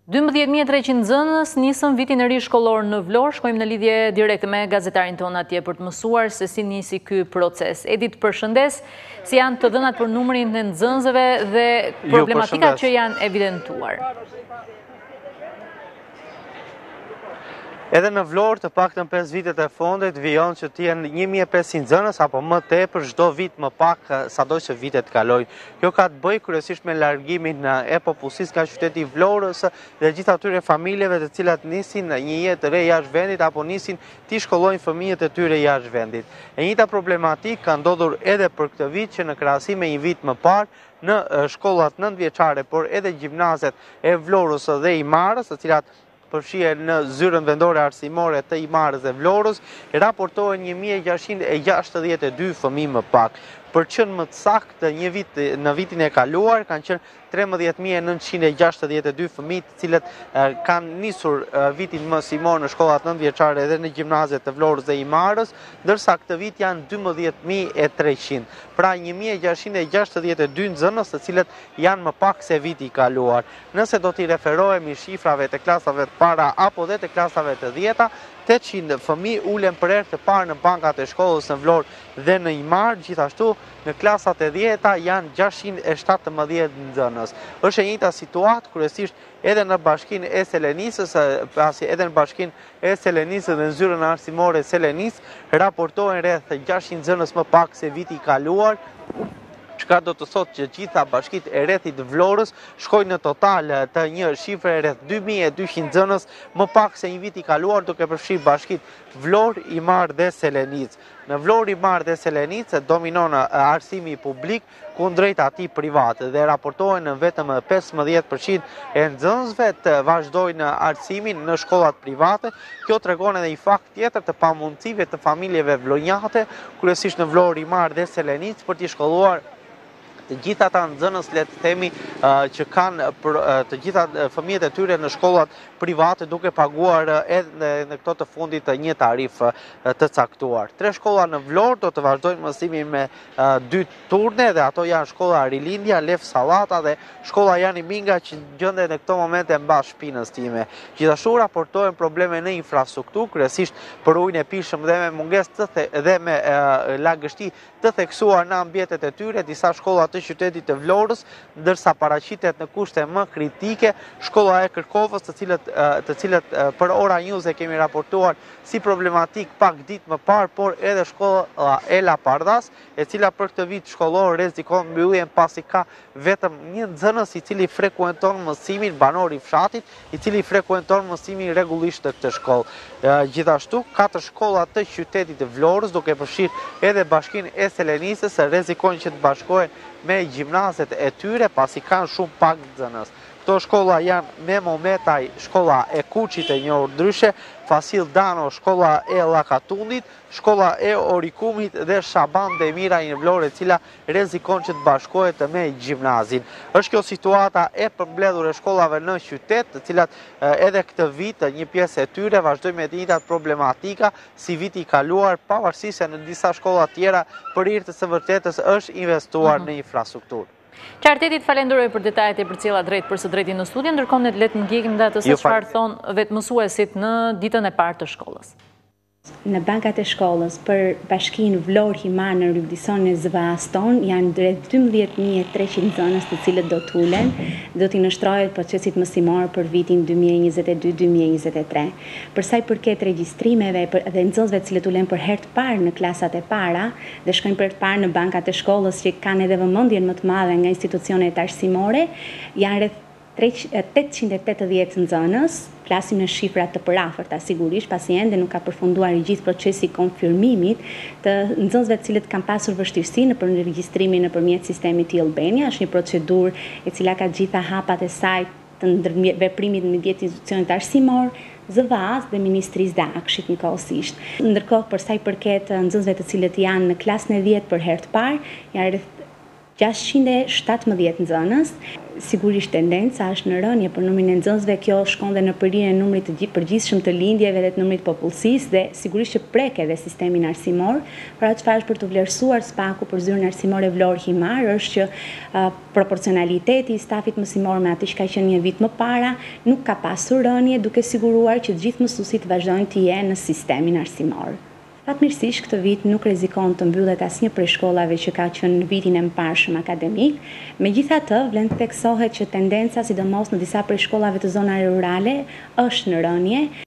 12.300 nxënës nisën vitin e ri shkollor në Vlorë. Shkojmë në lidhje direkte me gazetarin ton atje për të mësuar se si nisi ky proces. Edit, përshëndes, si janë të dhënat për numrin e nxënësve dhe problematikat që janë evidentuar. Edhe në Vlorë të paktën 5 vitet e fundit vijon që të jenë 1500 nxënës apo më tepër çdo vit më pak sado që vitet kalojnë. Kjo ka të bëjë kryesisht me largimin e popullsisë nga qyteti i Vlorës dhe gjithë atyre familjeve të cilat nisin një jetë të re jashtë vendit apo nisin të shkollojnë fëmijët e tyre jashtë vendit. E njëjta problematikë ka ndodhur edhe për këtë vit që në krahasim me një vit më parë në shkollat 9 vjeçare, por edhe gjimnazet e Vlorës dhe Imarës, të cilat përfshihen në zyrën vendore arsimore të Imarës dhe Vlorës, raportohen 1662 fëmijë më pak. Për qenë më të saktë, në vitin e kaluar kanë qenë 13.962 fëmijë të cilët kanë nisur vitin më simor në shkollat 9 vjeçare dhe në gjimnazet të Vlorës dhe Imarës, ndërsa këtë vit janë 12.300. Pra 1662 nxënës të cilët janë më pak se viti i kaluar. Nëse do t'i referohemi shifrave të klasave të para apo dhe të klasave të 10-ta, 800 fëmijë ulen për herë të parë në bankat e shkollës në Vlorë dhe në Imarë, gjithashtu në klasat e 10-ta janë 617 nxënës. Është e njëjta situatë kryesisht edhe në bashkinë e Selenisës, pasi edhe në bashkinë e Selenisës dhe në zyrën arsimore Selenis raportohen rreth 600 nxënës më pak se viti i kaluar. Çka do të thotë që gjitha bashkitë e rrethit Vlorës shkojnë në total të një shifre rreth 2200 nxënës më pak se një vit i kaluar, duke përfshirë bashkitë Vlorë, Imarë dhe Selenicë. Në Vlorë, Imarë dhe Selenicë dominon arsimi publik kundrejt atij privat dhe raportohen në vetëm 15% e nxënësve të vazhdojnë arsimin në shkollat private. Kjo tregon edhe një fakt tjetër të pamundësive të familjeve vlonjate, kryesisht në Vlorë, Imarë dhe Selenicë për t'i shkolluar të gjitha ata nxënës, le të themi, që kanë të gjitha fëmijët e tyre në shkollat private, duke paguar edhe në këto të fundit një tarif të caktuar. 3 shkolla në Vlorë do të vazhdojnë mësimin me 2 turne dhe ato janë shkolla Rilindja, Lef Sallata dhe shkolla Jani Minga që gjendet në këto momente mbas shpinës time. Gjithashtu raportohen probleme në infrastrukturë, kryesisht për ujin e pishëm dhe me mungesë dhe me lagështi të theksuar në ambientet e tyre, disa shkolla të qytetit të Vlorës, ndërsa paraqitet në kushte më kritike shkolla e Kërkovës, të cilët për Ora News e kemi raportuar si problematik pak ditë më parë, por edhe shkolla Ela Pardas, e cila për këtë vit shkollor rrezikon mbylljen pasi ka vetëm një nxënës i cili frekuenton mësimin, banor i fshatit, i cili frekuenton mësimin rregullisht të këtë shkollë. Gjithashtu 4 shkolla të qytetit të Vlorës, duke përfshirë edhe bashkinë e Selenisës, rrezikojnë që të bashkohen me gjimnazet e tyre pasi kanë shumë pak nxënës. Këto shkolla janë Memo Metaj, shkolla e Kuçit e njohur ndryshe, Fasil Dano, shkolla e Llakatundit, shkolla e Orikumit dhe Shaban Demira në Vlorë, e cila rrezikon që të bashkohet me gjimnazin. Është kjo situata e përmbledhur e shkollave në qytet, të cilat edhe këtë vit një pjesë e tyre vazhdojnë me të njëjtat problematika si viti i kaluar, pavarësisht se në disa shkolla tjera për hir të së vërtetës është investuar në infrastrukturë. Qartetit, falenderoj për detajet e përcjella drejt për së drejti në studio, ndërkohë ne le të ndjekim dhe atë se çfarë thonë vetë mësuesit në ditën e parë të shkollës. Në bankat e shkollës për bashkinë Vlorë Himar në rrugdison e Zvaston janë drejt 12.300 nxënës të cilët do t'ulen, do t'i nështrohet procesit mësimor për vitin 2022-2023. Për sa i përket regjistrimeve dhe nxënësve të cilët ulen për herë të parë në klasat e para dhe shkojnë për herë të parë në bankat e shkollës që kanë edhe vëmendjen më të madhe nga institucionet arsimore, janë rreth 880 nxënës, flasim në shifrat të përafërta sigurisht, pasi ende nuk ka përfunduar i gjithë procesi konfirmimit të nxënësve të cilët kanë pasur vështirësi në regjistrimin nëpërmjet sistemit e-Albania. Është një procedurë e cila ka gjitha hapat e saj të veprimit midis institucionit arsimor, ZVA-s dhe Ministrisë Dakshit njëkohësisht. Ndërkohë, për sa i përket nxënësve të cilët janë në klasën e 10 për herë të parë, janë rreth 617 nxënës. Sigurisht tendenca është në rënje për numrin e nxënësve, kjo shkonde në përrirjen e numrit të përgjithshëm të lindjeve dhe të numrit popullsisë dhe sigurisht që prek edhe sistemin arsimor. Pra çfarë është për të vlerësuar SPAK-u për zyrën arsimore Vlorë Himar është që proporcionaliteti i stafit mësimor me atë që ka qenë një vit më para nuk ka pasur rënje, duke siguruar që të gjithë mësuesit vazhdojnë të jenë në sistemin arsimor. Fatmirësisht këtë vit nuk rrezikon të mbyllet asnjë prej shkollave që ka qenë në vitin e mbarshëm akademik. Megjithatë, vlen të theksohet që tendenca, sidomos në disa prej shkollave të zonave rurale, është në rënje.